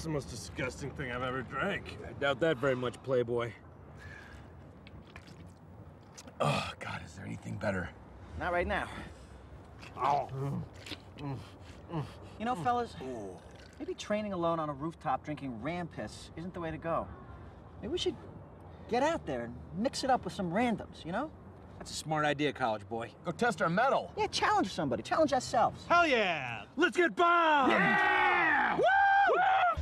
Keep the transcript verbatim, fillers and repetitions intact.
is the most disgusting thing I've ever drank. I doubt that very much, Playboy. Oh, God, is there anything better? Not right now. Oh. You know, fellas, maybe training alone on a rooftop drinking ram piss isn't the way to go. Maybe we should get out there and mix it up with some randoms, you know? That's a smart idea, college boy. Go test our metal. Yeah, challenge somebody. Challenge ourselves. Hell yeah! Let's get bombed! Yeah!